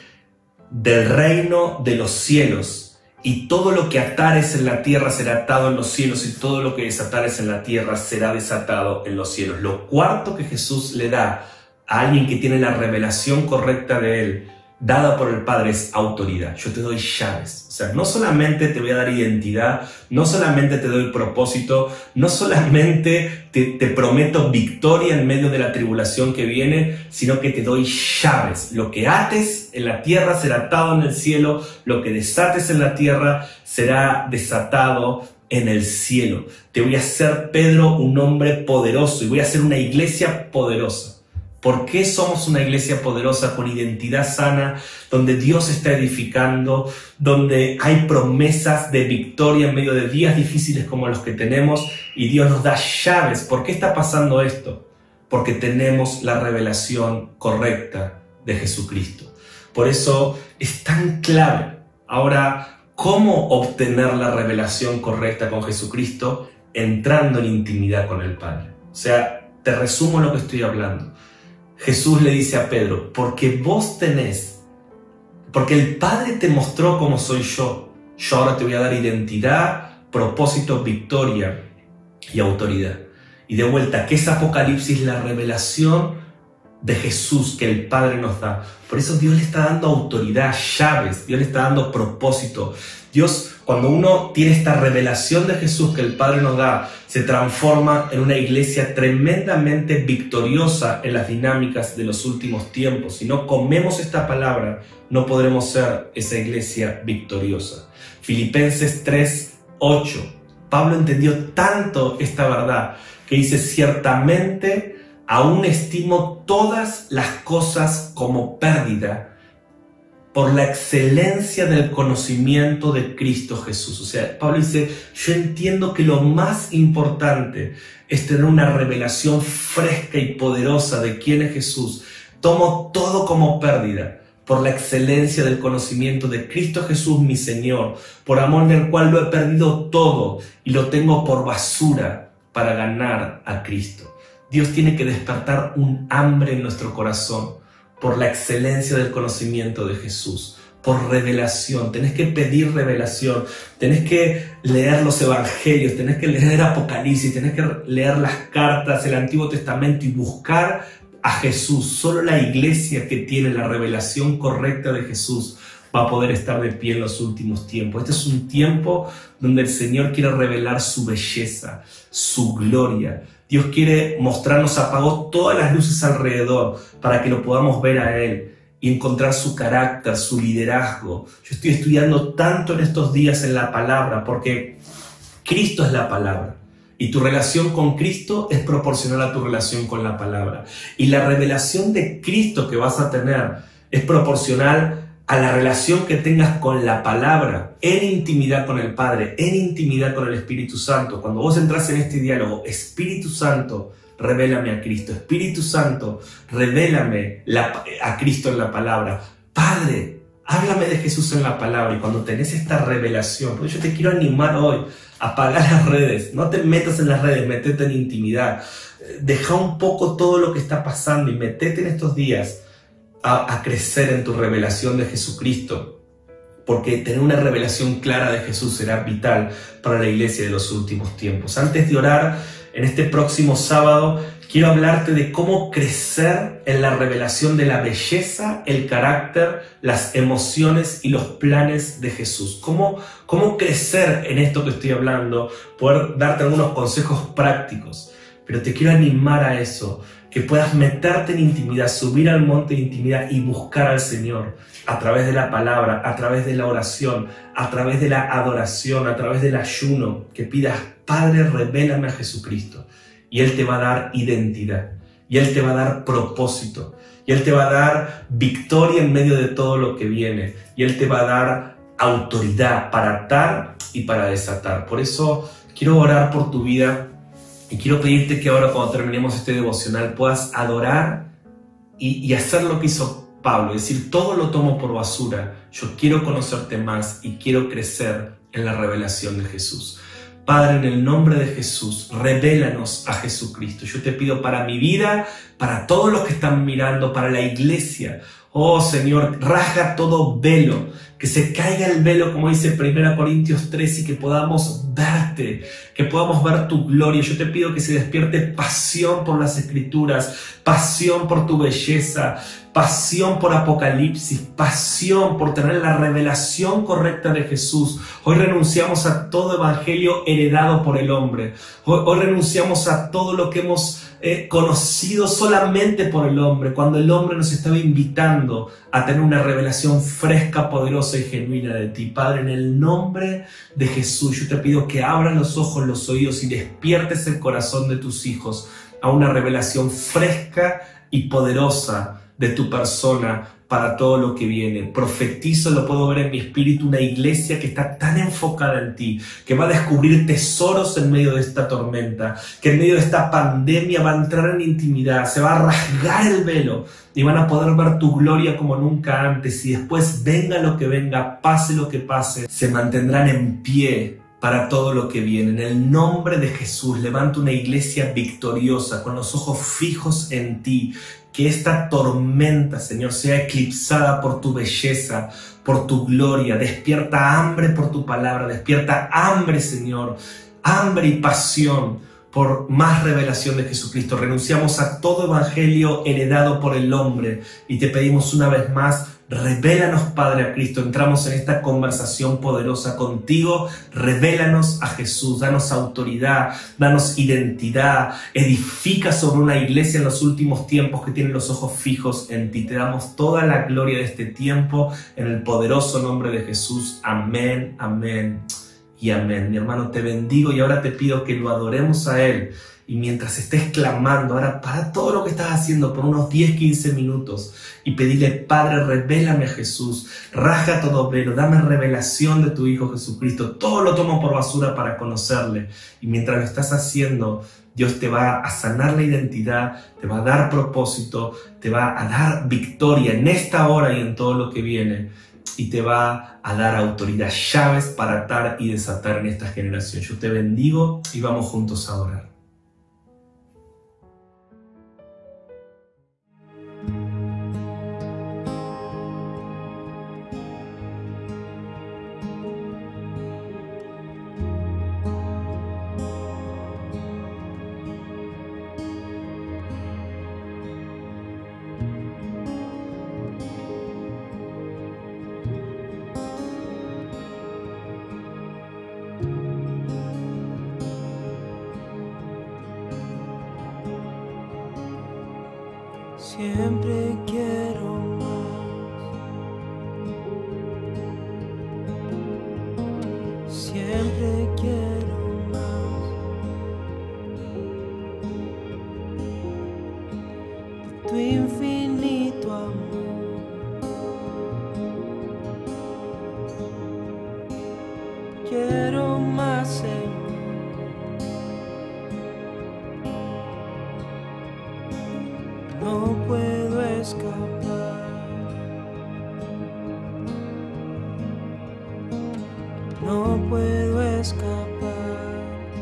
[SPEAKER 2] del reino de los cielos, y todo lo que atares en la tierra será atado en los cielos, y todo lo que desatares en la tierra será desatado en los cielos. Lo cuarto que Jesús le da a alguien que tiene la revelación correcta de Él, dada por el Padre, es autoridad. Yo te doy llaves. O sea, no solamente te voy a dar identidad, no solamente te doy propósito, no solamente te prometo victoria en medio de la tribulación que viene, sino que te doy llaves. Lo que ates en la tierra será atado en el cielo, lo que desates en la tierra será desatado en el cielo. Te voy a hacer, Pedro, un hombre poderoso, y voy a hacer una iglesia poderosa. ¿Por qué somos una iglesia poderosa con identidad sana, donde Dios está edificando, donde hay promesas de victoria en medio de días difíciles como los que tenemos, y Dios nos da llaves? ¿Por qué está pasando esto? Porque tenemos la revelación correcta de Jesucristo. Por eso es tan clave. Ahora, ¿cómo obtener la revelación correcta con Jesucristo? Entrando en intimidad con el Padre. O sea, te resumo lo que estoy hablando. Jesús le dice a Pedro: porque el Padre te mostró cómo soy yo ahora te voy a dar identidad, propósito, victoria y autoridad. Y de vuelta, ¿qué es Apocalipsis? La revelación de Jesús que el Padre nos da. Por eso Dios le está dando autoridad, llaves, Dios le está dando propósito. Dios, cuando uno tiene esta revelación de Jesús que el Padre nos da, se transforma en una iglesia tremendamente victoriosa en las dinámicas de los últimos tiempos. Si no comemos esta palabra, no podremos ser esa iglesia victoriosa. Filipenses 3:8. Pablo entendió tanto esta verdad que dice: ciertamente aún estimo todas las cosas como pérdida por la excelencia del conocimiento de Cristo Jesús. O sea, Pablo dice, yo entiendo que lo más importante es tener una revelación fresca y poderosa de quién es Jesús. Tomo todo como pérdida por la excelencia del conocimiento de Cristo Jesús, mi Señor, por amor del cual lo he perdido todo y lo tengo por basura para ganar a Cristo. Dios tiene que despertar un hambre en nuestro corazón por la excelencia del conocimiento de Jesús, por revelación. Tenés que pedir revelación, tenés que leer los evangelios, tenés que leer Apocalipsis, tenés que leer las cartas, el Antiguo Testamento y buscar a Jesús. Solo la iglesia que tiene la revelación correcta de Jesús va a poder estar de pie en los últimos tiempos. Este es un tiempo donde el Señor quiere revelar su belleza, su gloria. Dios quiere mostrarnos, apagó todas las luces alrededor para que lo podamos ver a Él y encontrar su carácter, su liderazgo. Yo estoy estudiando tanto en estos días en la palabra porque Cristo es la palabra. Y tu relación con Cristo es proporcional a tu relación con la palabra. Y la revelación de Cristo que vas a tener es proporcional a la relación que tengas con la palabra, en intimidad con el Padre, en intimidad con el Espíritu Santo. Cuando vos entras en este diálogo, Espíritu Santo, revélame a Cristo. Espíritu Santo, revélame a Cristo en la palabra. Padre, háblame de Jesús en la palabra. Y cuando tenés esta revelación, porque yo te quiero animar hoy a apagar las redes. No te metas en las redes, metete en intimidad. Deja un poco todo lo que está pasando y metete en estos días a crecer en tu revelación de Jesucristo, porque tener una revelación clara de Jesús será vital para la iglesia de los últimos tiempos. Antes de orar, en este próximo sábado, quiero hablarte de cómo crecer en la revelación de la belleza, el carácter, las emociones y los planes de Jesús. Cómo crecer en esto que estoy hablando, poder darte algunos consejos prácticos, pero te quiero animar a eso, que puedas meterte en intimidad, subir al monte de intimidad y buscar al Señor a través de la palabra, a través de la oración, a través de la adoración, a través del ayuno, que pidas, Padre, revélame a Jesucristo. Y Él te va a dar identidad, y Él te va a dar propósito, y Él te va a dar victoria en medio de todo lo que viene, y Él te va a dar autoridad para atar y para desatar. Por eso quiero orar por tu vida. Y quiero pedirte que ahora, cuando terminemos este devocional, puedas adorar y hacer lo que hizo Pablo. Es decir, todo lo tomo por basura. Yo quiero conocerte más y quiero crecer en la revelación de Jesús. Padre, en el nombre de Jesús, revélanos a Jesucristo. Yo te pido para mi vida, para todos los que están mirando, para la iglesia. Oh Señor, rasga todo velo, que se caiga el velo, como dice 1 Corintios 3, y que podamos verte, que podamos ver tu gloria. Yo te pido que se despierte pasión por las Escrituras, pasión por tu belleza, pasión por Apocalipsis, pasión por tener la revelación correcta de Jesús. Hoy renunciamos a todo evangelio heredado por el hombre. Hoy renunciamos a todo lo que hemos conocido solamente por el hombre, cuando el hombre nos estaba invitando a tener una revelación fresca, poderosa y genuina de ti. Padre, en el nombre de Jesús, yo te pido que abras los ojos, los oídos y despiertes el corazón de tus hijos a una revelación fresca y poderosa de tu persona para todo lo que viene. Profetizo, lo puedo ver en mi espíritu, una iglesia que está tan enfocada en ti, que va a descubrir tesoros en medio de esta tormenta, que en medio de esta pandemia va a entrar en intimidad, se va a rasgar el velo y van a poder ver tu gloria como nunca antes. Y después, venga lo que venga, pase lo que pase, se mantendrán en pie para todo lo que viene. En el nombre de Jesús, levanta una iglesia victoriosa, con los ojos fijos en ti. Que esta tormenta, Señor, sea eclipsada por tu belleza, por tu gloria. Despierta hambre por tu palabra, despierta hambre, Señor, hambre y pasión por más revelación de Jesucristo. Renunciamos a todo evangelio heredado por el hombre y te pedimos una vez más, revélanos, Padre, a Cristo. Entramos en esta conversación poderosa contigo. Revélanos a Jesús, danos autoridad, danos identidad. Edifica sobre una iglesia en los últimos tiempos que tiene los ojos fijos en ti. Te damos toda la gloria de este tiempo en el poderoso nombre de Jesús. Amén, amén y amén. Mi hermano, te bendigo y ahora te pido que lo adoremos a Él. Y mientras estés clamando, ahora para todo lo que estás haciendo por unos 10-15 minutos y pedirle, Padre, revélame a Jesús, rasga todo velo, dame revelación de tu Hijo Jesucristo, todo lo tomo por basura para conocerle. Y mientras lo estás haciendo, Dios te va a sanar la identidad, te va a dar propósito, te va a dar victoria en esta hora y en todo lo que viene. Y te va a dar autoridad, llaves para atar y desatar en esta generación. Yo te bendigo y vamos juntos a orar.
[SPEAKER 1] Siempre quiero más. Siempre quiero más. De tu infinito amor. Quiero más, Señor. No puedo escapar, no puedo escapar,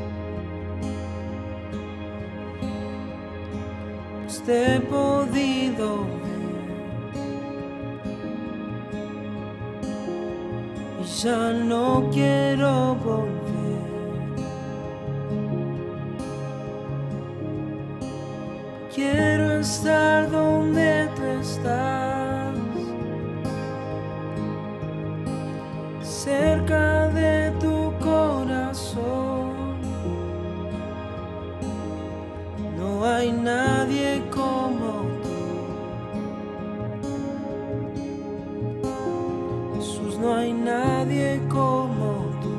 [SPEAKER 1] pues te he podido ver y ya no quiero volver. Quiero estar donde tú estás, cerca de tu corazón. No hay nadie como tú, Jesús, no hay nadie como tú.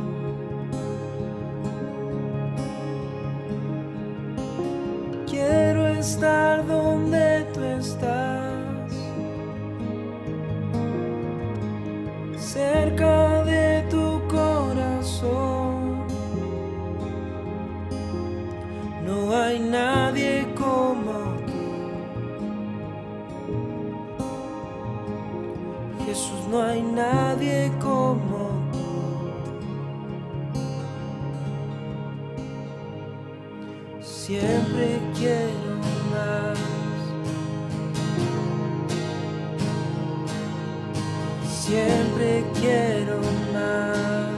[SPEAKER 1] Quiero estar donde tú estás, cerca de tu corazón. No hay nadie como tú, Jesús, no hay nadie como tú. Siempre quiero más. Siempre quiero más.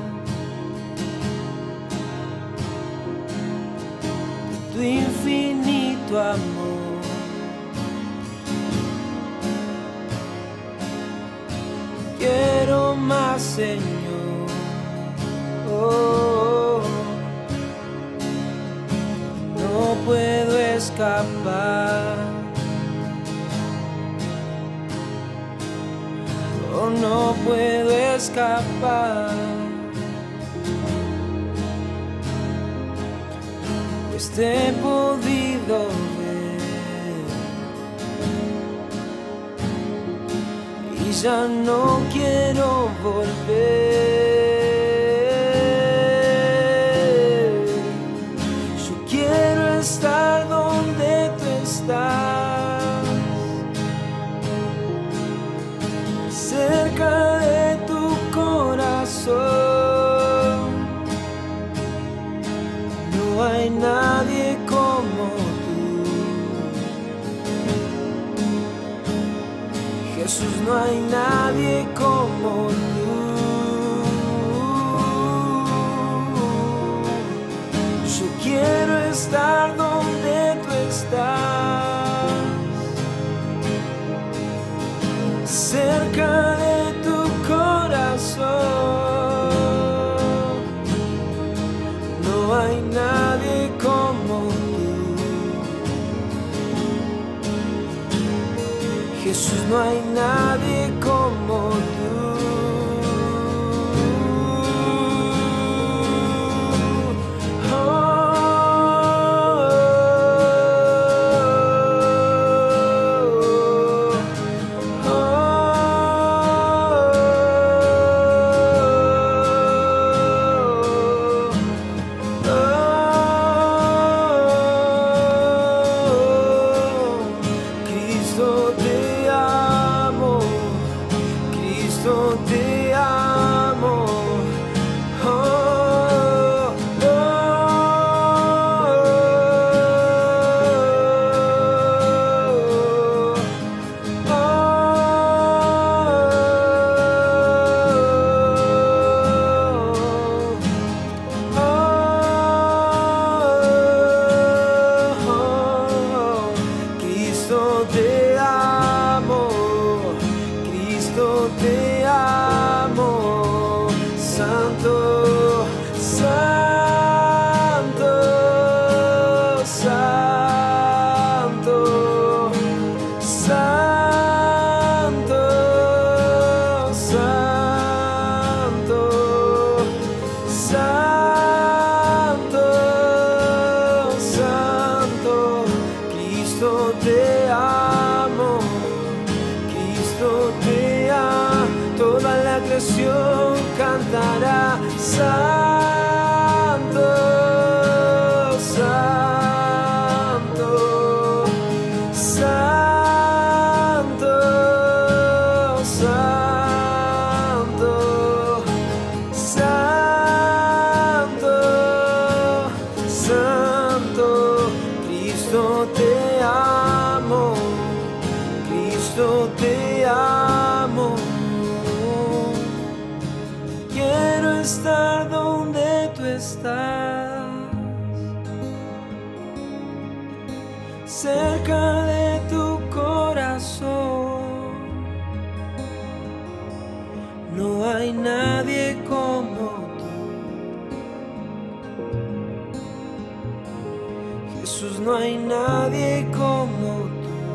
[SPEAKER 1] De tu infinito amor. Quiero más, Señor. Oh. No puedo escapar, oh, no puedo escapar, pues te he podido ver y ya no quiero volver. Estar donde tú estás, cerca de tu corazón. No hay nadie como tú, Jesús, no hay nadie como tú. Yo quiero estar donde tú estás, cerca de tu corazón. No hay nadie como tú, Jesús, no hay nadie como tú. Te amo, Santo, Santo, Santo, Santo, Santo, Santo, Santo, Cristo te amo, Cristo te amo. Toda la creación cantará, Santo, Santo, Santo, Santo, Santo, Santo, Cristo te amo, Cristo te amo. Quiero estar donde tú estás, cerca de tu corazón. No hay nadie como tú, Jesús, no hay nadie como tú.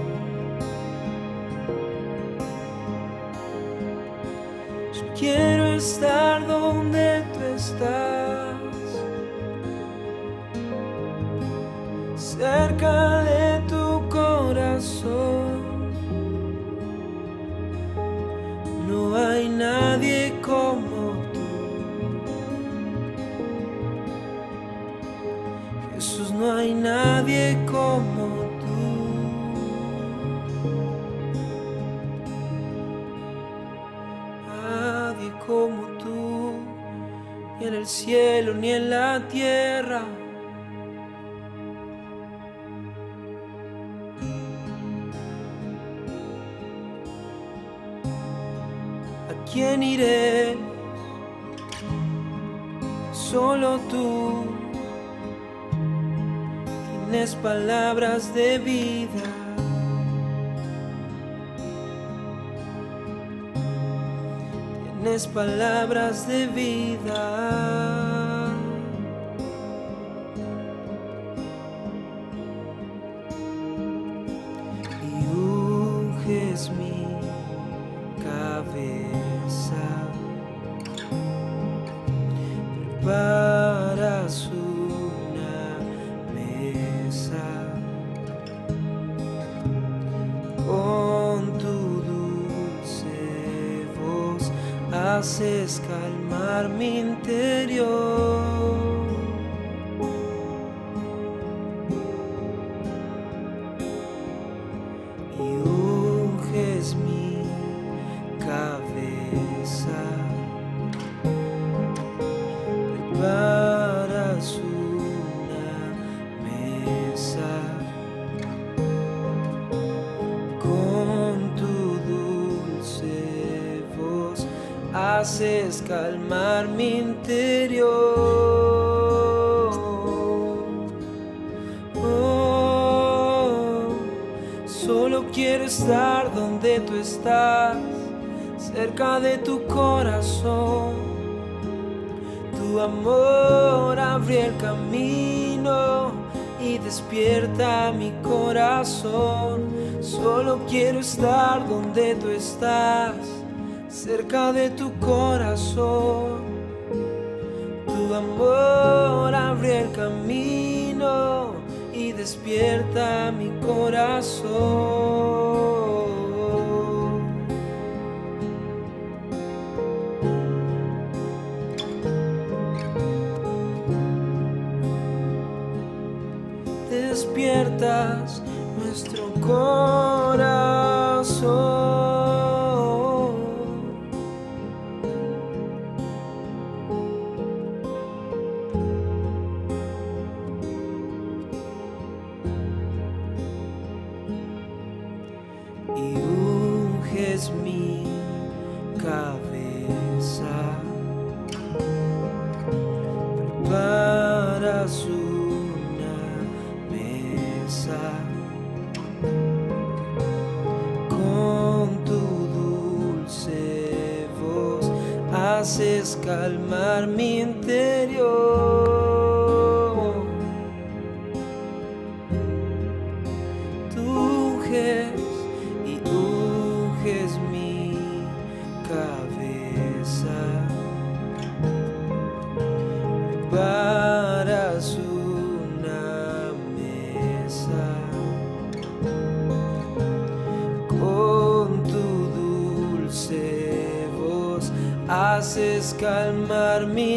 [SPEAKER 1] Quiero estar donde tú estás, cerca de tu corazón. No hay nadie como tú, Jesús, no hay nadie como tú. Como tú, ni en el cielo ni en la tierra. ¿A quién iré? Solo tú tienes palabras de vida. Tienes palabras de vida. Y unges mi cabeza, preparas una mesa con tu dulce voz. Haces calmar mi interior. Y unges mi cabeza, preparas una mesa con tu dulce voz. Haces calmar mi interior. quiero estar donde tú estás, cerca de tu corazón. Tu amor abrió el camino y despierta mi corazón. Solo quiero estar donde tú estás, cerca de tu corazón. Tu amor abrió el camino y despierta mi corazón. Despiertas nuestro corazón. Y unges mi cabeza, preparas una mesa con tu dulce voz, haces calmar mi interior. Tú unges mi cabeza, preparas una mesa con tu dulce voz, haces calmar mi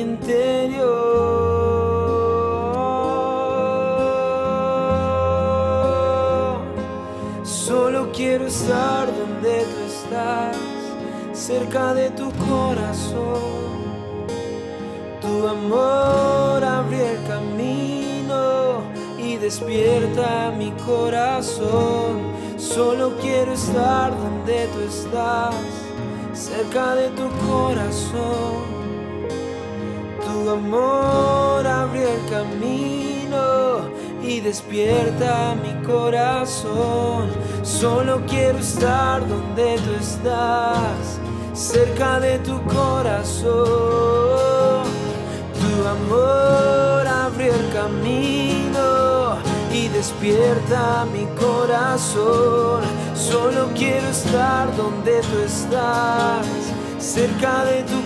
[SPEAKER 1] interior. Solo quiero estar donde tú estás, cerca de tu corazón. Tu amor abrió el camino y despierta mi corazón. Solo quiero estar donde tú estás, cerca de tu corazón. Tu amor abrió el camino y despierta mi corazón. Solo quiero estar donde tú estás, cerca de tu corazón. Tu amor abrió el camino y despierta mi corazón. Solo quiero estar donde tú estás, cerca de tu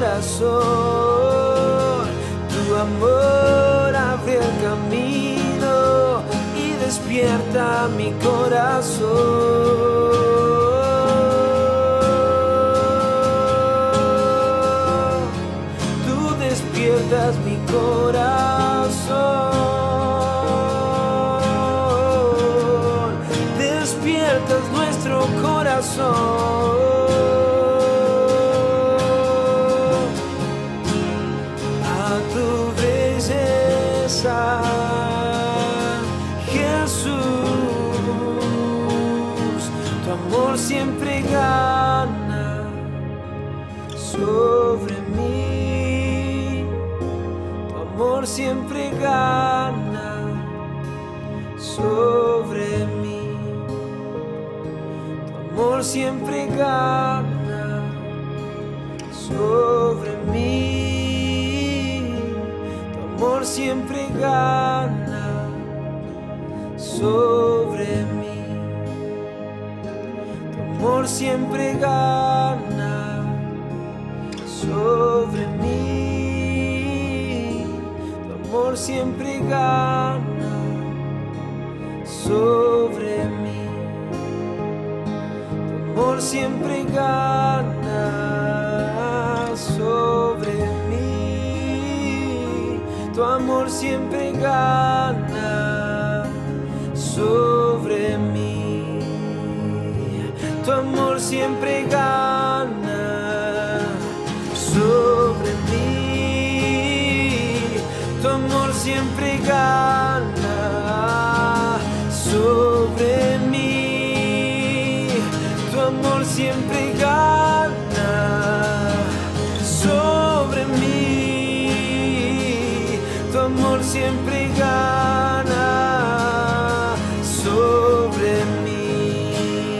[SPEAKER 1] corazón. Tu amor abrió el camino y despierta mi corazón. Despiertas mi corazón, despiertas nuestro corazón a tu belleza, Jesús. Tu amor siempre gana sobre mí. Tu amor siempre gana sobre mí. Tu amor siempre gana sobre mí. Tu amor siempre gana sobre mí. Tu amor siempre gana sobre mí. Tu amor siempre gana sobre mí. Tu amor siempre gana sobre mí. Tu amor siempre gana sobre mí. Tu amor siempre gana sobre mí. Tu amor siempre gana sobre mí. Tu amor siempre gana sobre mí. Tu amor siempre gana sobre mí.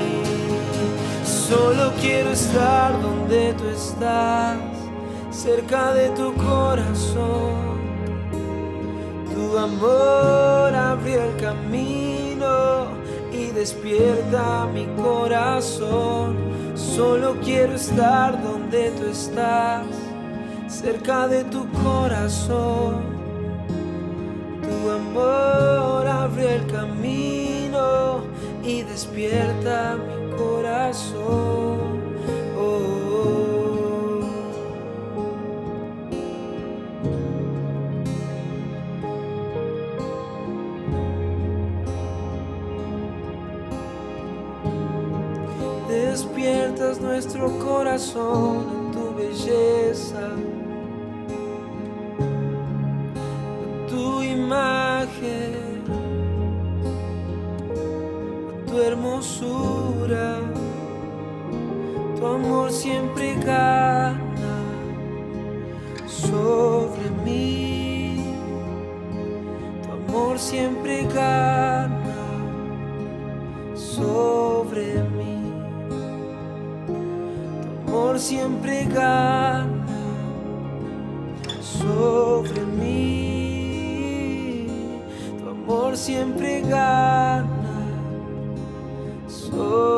[SPEAKER 1] estás cerca de tu corazón. Tu amor abrió el camino y despierta mi corazón. Solo quiero estar donde tú estás, cerca de tu corazón. Tu amor abrió el camino y despierta mi corazón. Despiertas nuestro corazón en tu belleza, en tu imagen, en tu hermosura. Tu amor siempre gana sobre mí. Tu amor siempre gana sobre mí. Tu amor siempre gana sobre mí. Tu amor siempre gana sobre mí.